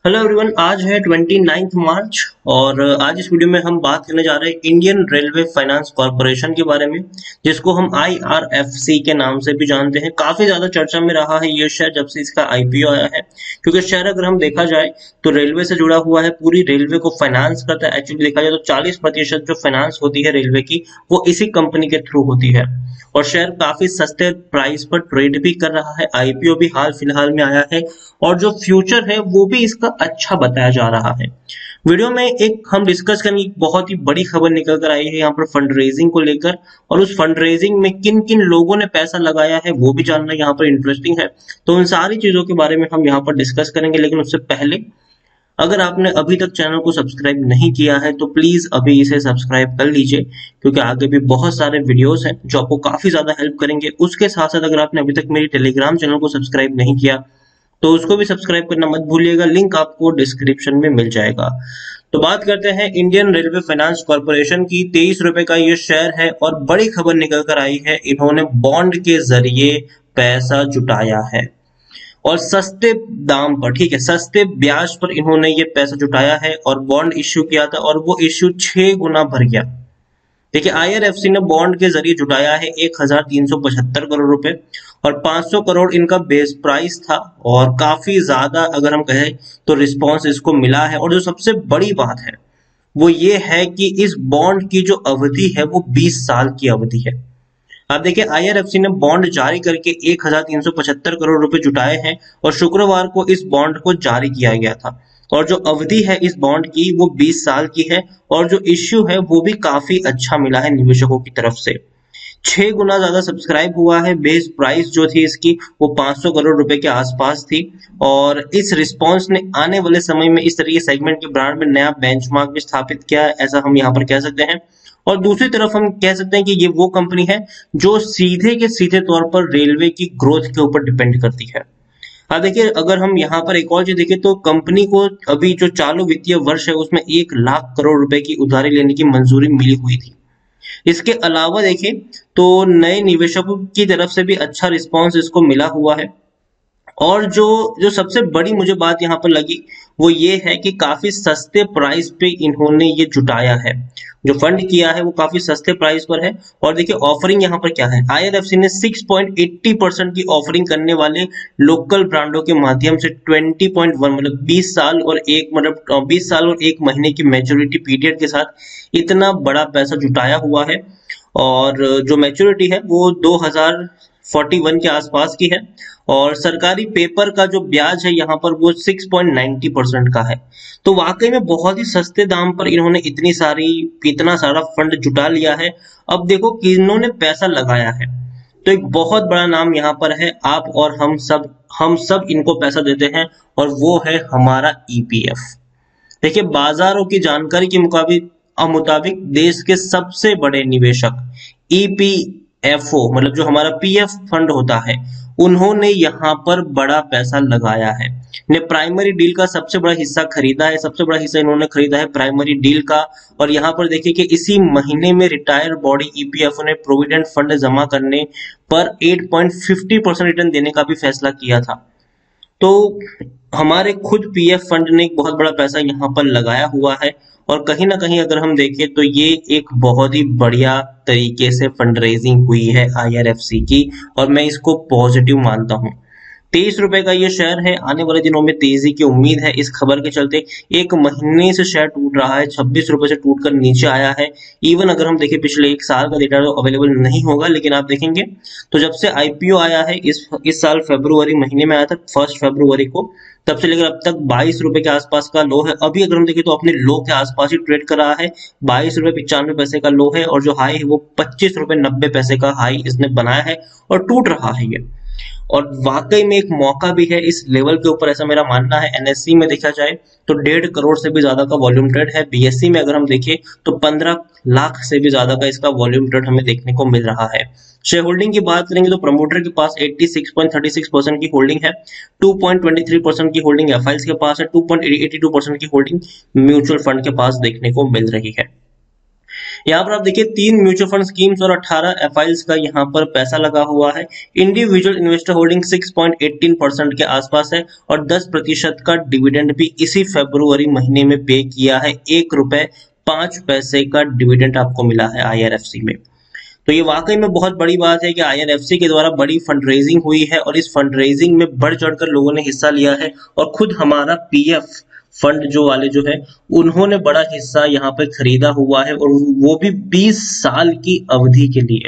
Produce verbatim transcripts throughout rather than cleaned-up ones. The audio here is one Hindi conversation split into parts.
हेलो एवरीवन, आज है ट्वेंटी नाइन्थ मार्च और आज इस वीडियो में हम बात करने जा रहे हैं इंडियन रेलवे फाइनेंस कॉर्पोरेशन के बारे में, जिसको हम आई आर एफ सी के नाम से भी जानते हैं। काफी ज्यादा चर्चा में रहा है ये शेयर जब से इसका आई पी ओ आया है, क्योंकि शेयर अगर हम देखा जाए तो रेलवे से जुड़ा हुआ है, पूरी रेलवे को फाइनेंस करता है। एक्चुअली देखा जाए तो चालीस प्रतिशत जो फाइनेंस होती है रेलवे की, वो इसी कंपनी के थ्रू होती है और शेयर काफी सस्ते प्राइस पर ट्रेड भी कर रहा है। आई पी ओ भी हाल फिलहाल में आया है और जो फ्यूचर है वो भी इसका अच्छा बताया जा रहा है। वीडियो में एक हम डिस्कस करेंगे, बहुत ही बड़ी खबर निकल कर आई है यहाँ पर फंड रेजिंग को लेकर, और उस फंड रेजिंग में किन किन लोगों ने पैसा लगाया है वो भी जानना यहाँ पर इंटरेस्टिंग है। तो उन सारी चीजों के बारे में हम यहाँ पर डिस्कस करेंगे, लेकिन उससे पहले अगर आपने अभी तक चैनल को सब्सक्राइब नहीं किया है तो प्लीज अभी इसे सब्सक्राइब कर लीजिए, क्योंकि आगे भी बहुत सारे वीडियोस हैं जो आपको काफी ज्यादा हेल्प करेंगे। उसके साथ साथ अगर आपने अभी तक मेरी टेलीग्राम चैनल को सब्सक्राइब नहीं किया तो उसको भी सब्सक्राइब करना मत भूलिएगा, लिंक आपको डिस्क्रिप्शन में मिल जाएगा। तो बात करते हैं इंडियन रेलवे फाइनेंस कॉर्पोरेशन की। तेईस रुपए का ये शेयर है और बड़ी खबर निकल कर आई है, इन्होंने बॉन्ड के जरिए पैसा जुटाया है और सस्ते दाम पर, ठीक है, सस्ते ब्याज पर इन्होंने ये पैसा जुटाया है और बॉन्ड इश्यू किया था और वो इश्यू छह गुना भर गया। देखिए, आई आर एफ सी ने बॉन्ड के जरिए जुटाया है एक हजार तीन सौ पचहत्तर करोड़ रुपए और पांच सौ करोड़ इनका बेस प्राइस था और काफी ज्यादा अगर हम कहें तो रिस्पॉन्स इसको मिला है। और जो सबसे बड़ी बात है वो ये है कि इस बॉन्ड की जो अवधि है वो बीस साल की अवधि है। आप देखिए, आई आर एफ सी ने बॉन्ड जारी करके एक हजार तीन सौ पचहत्तर करोड़ रुपए जुटाए हैं और शुक्रवार को इस बॉन्ड को जारी किया गया था और जो अवधि है इस बॉन्ड की वो बीस साल की है और जो इश्यू है वो भी काफी अच्छा मिला है निवेशकों की तरफ से। छह गुना ज्यादा सब्सक्राइब हुआ है। बेस प्राइस जो थी इसकी वो पांच सौ करोड़ रुपए के आसपास थी और इस रिस्पांस ने आने वाले समय में इस तरह के सेगमेंट के ब्रांड में नया बेंचमार्क भी स्थापित किया है, ऐसा हम यहाँ पर कह सकते हैं। और दूसरी तरफ हम कह सकते हैं कि ये वो कंपनी है जो सीधे के सीधे तौर पर रेलवे की ग्रोथ के ऊपर डिपेंड करती है। हाँ, देखिए, अगर हम यहाँ पर एक और चीज देखें तो कंपनी को अभी जो चालू वित्तीय वर्ष है उसमें एक लाख करोड़ रुपए की उधारी लेने की मंजूरी मिली हुई थी। इसके अलावा देखें तो नए निवेशकों की तरफ से भी अच्छा रिस्पांस इसको मिला हुआ है और जो जो सबसे बड़ी मुझे बात यहाँ पर लगी वो ये है कि काफी सस्ते प्राइस पे इन्होंने ये जुटाया है। जो फंड किया है वो काफी सस्ते प्राइस पर है और देखिए ऑफरिंग यहाँ पर क्या है। आई आर एफ सी ने six point eight zero percent की ऑफरिंग करने वाले लोकल ब्रांडों के माध्यम से ट्वेंटी पॉइंट वन मतलब बीस साल और एक मतलब बीस साल और एक महीने की मैच्योरिटी पीरियड के साथ इतना बड़ा पैसा जुटाया हुआ है और जो मैच्योरिटी है वो दो हजार इकतालीस के आसपास की है और सरकारी पेपर का जो ब्याज है यहाँ पर वो six point nine zero percent का है। तो वाकई में बहुत ही सस्ते दाम पर इन्होंने इतनी सारी इतना सारा फंड जुटा लिया है। अब देखो कि इन्होंने पैसा लगाया है तो एक बहुत बड़ा नाम यहाँ पर है, आप और हम सब हम सब इनको पैसा देते हैं और वो है हमारा ई पी एफ। देखिए, बाजारों की जानकारी के मुताबिक मुताबिक देश के सबसे बड़े निवेशक ई पी एफ ओ मतलब जो हमारा पी एफ फंड होता है, उन्होंने यहाँ पर बड़ा पैसा लगाया है। ने प्राइमरी डील का सबसे बड़ा हिस्सा खरीदा है, सबसे बड़ा हिस्सा इन्होंने खरीदा है प्राइमरी डील का। और यहाँ पर देखिए कि इसी महीने में retire body E P F O ने प्रोविडेंट फंड जमा करने पर आठ पॉइंट पाँच ज़ीरो परसेंट रिटर्न देने का भी फैसला किया था। तो हमारे खुद पी एफ फंड ने एक बहुत बड़ा पैसा यहाँ पर लगाया हुआ है और कहीं ना कहीं अगर हम देखें तो ये एक बहुत ही बढ़िया तरीके से फंड रेजिंग हुई है आई आर एफ सी की और मैं इसको पॉजिटिव मानता हूँ। तेईस रुपए का ये शेयर है, आने वाले दिनों में तेजी की उम्मीद है। इस खबर के चलते एक महीने से शेयर टूट रहा है, छब्बीस रुपए से टूटकर नीचे आया है। इवन अगर हम देखें पिछले एक साल का डेटा तो अवेलेबल नहीं होगा, लेकिन आप देखेंगे तो जब से आई पी ओ आया है इस इस साल फरवरी महीने में आया था, फर्स्ट फरवरी को, तब से लेकर अब तक बाईस रुपए के आसपास का लो है। अभी अगर हम देखें तो अपने लो के आसपास ही ट्रेड कर रहा है, बाईस रुपए पिचानवे पैसे का लो है और जो हाई है वो पच्चीस रुपए नब्बे पैसे का हाई इसने बनाया है और टूट रहा है ये। और वाकई में एक मौका भी है इस लेवल के ऊपर, ऐसा मेरा मानना है। एन एस सी में देखा जाए तो डेढ़ करोड़ से भी ज्यादा का वॉल्यूम ट्रेड है। बी एस ई में अगर हम देखें तो पंद्रह लाख से भी ज्यादा का इसका वॉल्यूम ट्रेड हमें देखने को मिल रहा है। शेयर होल्डिंग की बात करेंगे तो प्रमोटर के पास छियासी पॉइंट तीस परसेंट की होल्डिंग है, दो पॉइंट दो तीन परसेंट की होल्डिंग एफ आई एल्स के पास है, दो पॉइंट बयासी परसेंट की होल्डिंग म्यूचुअल फंड के पास देखने को मिल रही है। यहाँ पर आप देखिए तीन म्यूचुअल फंड स्कीम्स और अठारह एफआईएल्स का यहाँ पर पैसा लगा हुआ है। Individual investor holding six point one eight percent के आसपास है और दस प्रतिशत का डिविडेंड भी इसी फरवरी महीने में पे किया है। एक रुपए पांच पैसे का डिविडेंड आपको मिला है आईआरएफसी में। तो ये वाकई में बहुत बड़ी बात है कि आईआरएफसी के द्वारा बड़ी फंड रेजिंग हुई है और इस फंड रेजिंग में बढ़ चढ़कर लोगों ने हिस्सा लिया है और खुद हमारा पीएफ फंड जो वाले जो है उन्होंने बड़ा हिस्सा यहाँ पे खरीदा हुआ है और वो भी बीस साल की अवधि के लिए।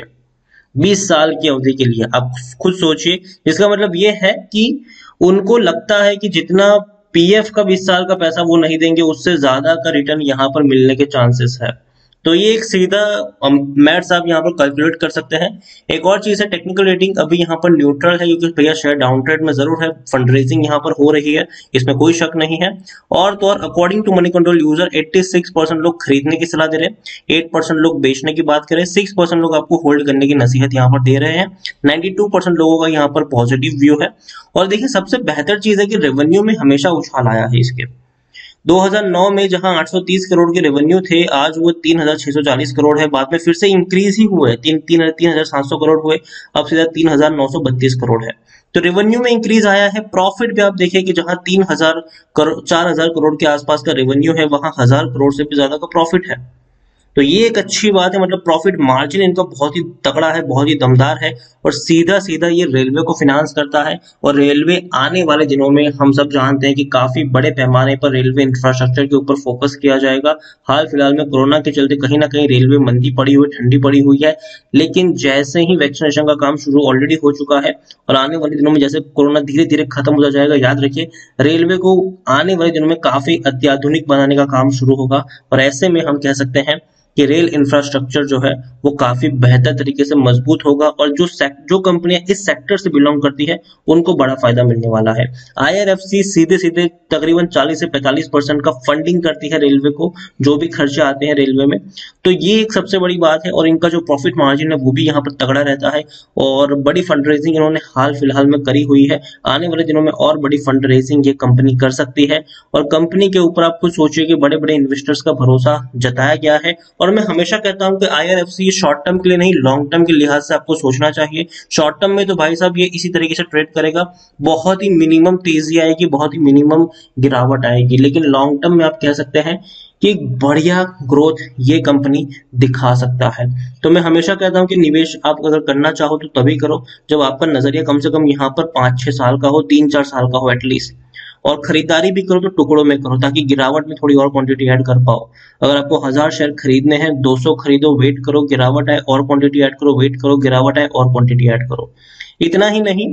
बीस साल की अवधि के लिए आप खुद सोचिए, इसका मतलब ये है कि उनको लगता है कि जितना पीएफ का बीस साल का पैसा वो नहीं देंगे उससे ज्यादा का रिटर्न यहाँ पर मिलने के चांसेस है। तो ये एक सीधा मैथ्स आप यहाँ पर कैलकुलेट कर सकते हैं। एक और चीज है टेक्निकल रेटिंग अभी यहाँ पर न्यूट्रल है क्योंकि भैया शेयर डाउन ट्रेड में जरूर है, फंड रेजिंग यहाँ पर हो रही है, इसमें कोई शक नहीं है। और तो और according to money control user छियासी परसेंट लोग खरीदने की सलाह दे रहे हैं, आठ परसेंट लोग बेचने की बात करें, छह परसेंट लोग आपको होल्ड करने की नसीहत यहाँ पर दे रहे हैं, बानवे परसेंट लोगों का यहाँ पर पॉजिटिव व्यू है। और देखिए सबसे बेहतर चीज है कि रेवेन्यू में हमेशा उछाल आया है इसके। दो हज़ार नौ में जहां आठ सौ तीस करोड़ के रेवेन्यू थे आज वो तीन हज़ार छह सौ चालीस करोड़ है, बाद में फिर से इंक्रीज ही हुए तीन तीन तीन हजार सात सौ करोड़ हुए, अब सीधा तीन हजार नौ सौ बत्तीस करोड़ है। तो रेवेन्यू में इंक्रीज आया है। प्रॉफिट भी आप देखिए कि जहां तीन हजार करोड़ चार हजार करोड़ के आसपास का रेवेन्यू है वहां हजार करोड़ से भी ज्यादा का प्रॉफिट है। तो ये एक अच्छी बात है, मतलब प्रॉफिट मार्जिन इनका बहुत ही तगड़ा है, बहुत ही दमदार है और सीधा सीधा ये रेलवे को फिनांस करता है। और रेलवे आने वाले दिनों में हम सब जानते हैं कि काफी बड़े पैमाने पर रेलवे इंफ्रास्ट्रक्चर के ऊपर फोकस किया जाएगा। हाल फिलहाल में कोरोना के चलते कहीं ना कहीं रेलवे मंदी पड़ी हुई ठंडी पड़ी हुई है, लेकिन जैसे ही वैक्सीनेशन का काम शुरू ऑलरेडी हो चुका है और आने वाले दिनों में जैसे कोरोना धीरे धीरे खत्म हो जाएगा, याद रखिए रेलवे को आने वाले दिनों में काफी अत्याधुनिक बनाने का काम शुरू होगा। और ऐसे में हम कह सकते हैं कि रेल इंफ्रास्ट्रक्चर जो है वो काफी बेहतर तरीके से मजबूत होगा और जो जो कंपनियां इस सेक्टर से बिलोंग करती है उनको बड़ा फायदा मिलने वाला है। आईआरएफसी सीधे सीधे तकरीबन चालीस से पैंतालीस परसेंट का फंडिंग करती है रेलवे को, जो भी खर्चे आते हैं रेलवे में। तो ये एक सबसे बड़ी बात है और इनका जो प्रॉफिट मार्जिन है वो भी यहाँ पर तगड़ा रहता है और बड़ी फंड रेजिंग इन्होंने हाल फिलहाल में करी हुई है। आने वाले दिनों में और बड़ी फंड रेजिंग ये कंपनी कर सकती है और कंपनी के ऊपर आप खुद सोचिए कि बड़े बड़े इन्वेस्टर्स का भरोसा जताया गया है। और मैं हमेशा कहता हूं कि आईआरएफसी शॉर्ट टर्म के लिए नहीं, लॉन्ग टर्म के लिहाज से आपको सोचना चाहिए। शॉर्ट टर्म में तो भाई साहब ये इसी तरीके से ट्रेड करेगा, बहुत ही मिनिमम तेजी आएगी, बहुत ही मिनिमम गिरावट आएगी, लेकिन लॉन्ग टर्म में आप कह सकते हैं कि बढ़िया ग्रोथ ये कंपनी दिखा सकता है। तो मैं हमेशा कहता हूं कि निवेश आप अगर करना चाहो तो तभी करो जब आपका नजरिया कम से कम यहाँ पर पांच छह साल का हो, तीन चार साल का हो एटलीस्ट। और खरीदारी भी करो तो टुकड़ों में करो ताकि गिरावट में थोड़ी और क्वांटिटी ऐड कर पाओ। अगर आपको हजार शेयर खरीदने हैं, दो सौ खरीदो, वेट करो गिरावट आए और क्वांटिटी ऐड करो, वेट करो गिरावट आए और क्वांटिटी ऐड करो। इतना ही नहीं,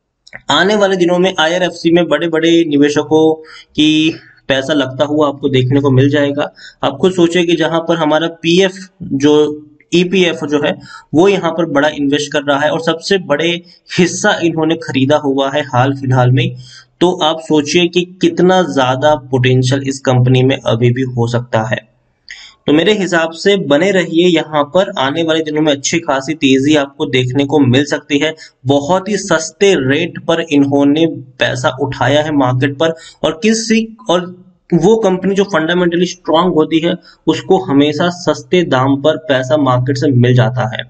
आने वाले दिनों में आईआरएफसी में बड़े बड़े निवेशकों की पैसा लगता हुआ आपको देखने को मिल जाएगा। आप खुद सोचिए कि जहां पर हमारा पीएफ जो ईपीएफ जो है वो यहाँ पर बड़ा इन्वेस्ट कर रहा है और सबसे बड़े हिस्सा इन्होंने खरीदा हुआ है हाल फिलहाल में। तो आप सोचिए कि कितना ज्यादा पोटेंशियल इस कंपनी में अभी भी हो सकता है। तो मेरे हिसाब से बने रहिए यहाँ पर, आने वाले दिनों में अच्छी खासी तेजी आपको देखने को मिल सकती है। बहुत ही सस्ते रेट पर इन्होंने पैसा उठाया है मार्केट पर और किसी और वो कंपनी जो फंडामेंटली स्ट्रांग होती है उसको हमेशा सस्ते दाम पर पैसा मार्केट से मिल जाता है।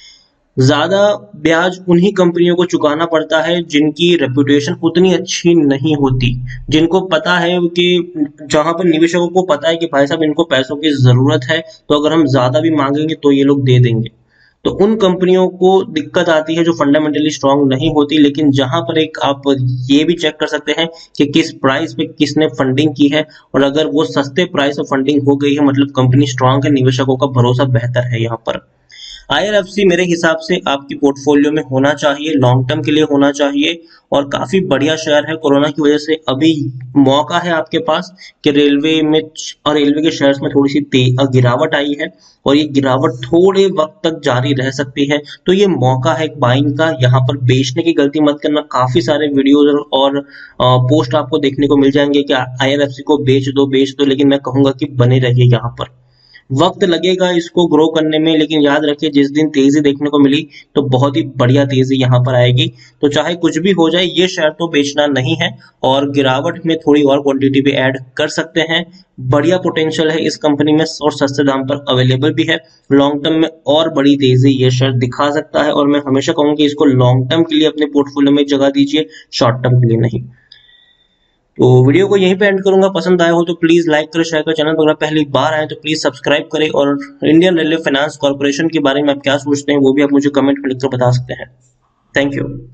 ज्यादा ब्याज उन्हीं कंपनियों को चुकाना पड़ता है जिनकी रेपुटेशन उतनी अच्छी नहीं होती, जिनको पता है कि जहां पर निवेशकों को पता है कि भाई साहब इनको पैसों की जरूरत है तो अगर हम ज्यादा भी मांगेंगे तो ये लोग दे देंगे। तो उन कंपनियों को दिक्कत आती है जो फंडामेंटली स्ट्रांग नहीं होती, लेकिन जहां पर एक आप ये भी चेक कर सकते हैं कि किस प्राइस पे किसने फंडिंग की है और अगर वो सस्ते प्राइस पर फंडिंग हो गई है मतलब कंपनी स्ट्रांग है, निवेशकों का भरोसा बेहतर है। यहाँ पर आईआरएफसी मेरे हिसाब से आपकी पोर्टफोलियो में होना चाहिए, लॉन्ग टर्म के लिए होना चाहिए और काफी बढ़िया शेयर है। कोरोना की वजह से अभी मौका है आपके पास कि रेलवे में और रेलवे के शेयर्स में थोड़ी सी तेज गिरावट आई है और ये गिरावट थोड़े वक्त तक जारी रह सकती है। तो ये मौका है बाइंग का, यहाँ पर बेचने की गलती मत करना। काफी सारे वीडियोज और पोस्ट आपको देखने को मिल जाएंगे कि आईआरएफसी को बेच दो बेच दो, लेकिन मैं कहूंगा कि बने रहिए यहाँ पर। वक्त लगेगा इसको ग्रो करने में, लेकिन याद रखिए जिस दिन तेजी देखने को मिली तो बहुत ही बढ़िया तेजी यहाँ पर आएगी। तो चाहे कुछ भी हो जाए ये शेयर तो बेचना नहीं है, और गिरावट में थोड़ी और क्वांटिटी भी ऐड कर सकते हैं। बढ़िया पोटेंशियल है इस कंपनी में और सस्ते दाम पर अवेलेबल भी है। लॉन्ग टर्म में और बड़ी तेजी ये शेयर दिखा सकता है, और मैं हमेशा कहूंगा कि इसको लॉन्ग टर्म के लिए अपने पोर्टफोलियो में जगह दीजिए, शॉर्ट टर्म के लिए नहीं। तो वीडियो को यहीं पे एंड करूंगा। पसंद आया हो तो प्लीज लाइक करें, शेयर करें। चैनल पर अगर पहली बार आए तो प्लीज सब्सक्राइब करें, और इंडियन रेलवे फाइनेंस कॉर्पोरेशन के बारे में आप क्या सोचते हैं वो भी आप मुझे कमेंट में लिखकर बता सकते हैं। Thank you.